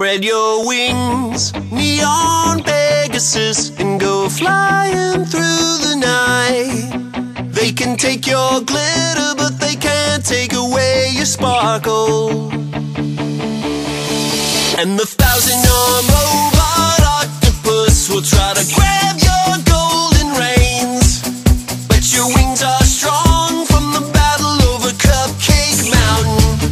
Spread your wings, neon Pegasus, and go flying through the night. They can take your glitter, but they can't take away your sparkle. And the 1,000-armed robot octopus will try to grab your golden reins, but your wings are strong from the battle over Cupcake Mountain.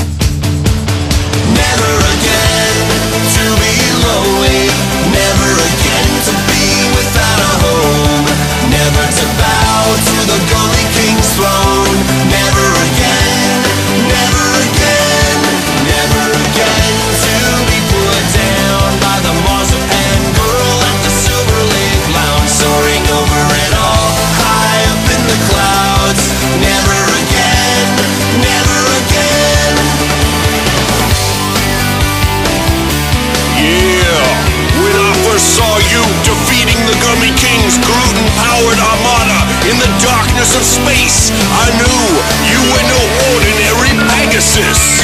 Never again to be lonely, never again to be without a home, never to bow to the Gully King's throne. Never again, never again, never again to be put down by the marzipan girl at the Silver Lake Lounge, soaring over it all, high up in the clouds. Never again, never again. Yeah, when I first saw you defeating the Gummy King's gluten-powered armada in the darkness of space, I knew you were no ordinary Pegasus.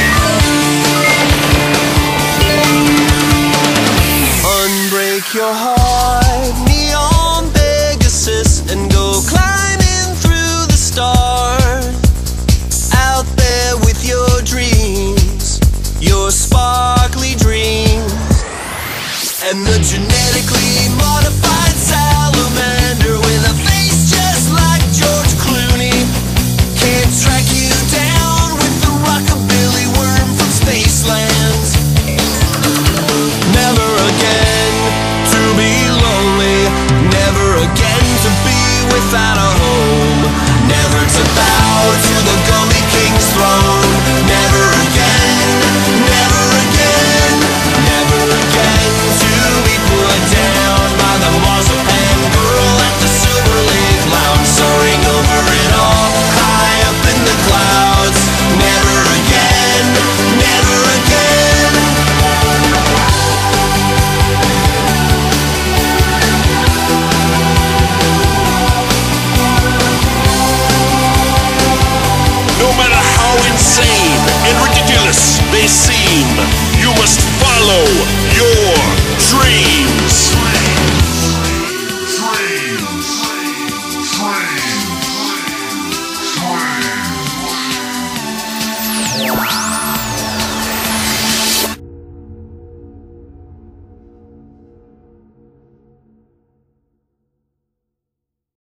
Unbreak your heart, neon Pegasus, and go climbing through the stars. Out there with your dreams, your sparkly dreams. And the genetically modified salamander with a face just like George Clooney can't track you down with the rockabilly worm from Spacelands. Never again to be lonely, never again to be without a home, never to bow to the Gummy King's throne. Never again, never again, never again to be put down by the marzipan girl at the Silver Lake Lounge, soaring over it all, high up in the clouds. Never again, never again. No matter how insane and ridiculous they seem, you must follow your dreams.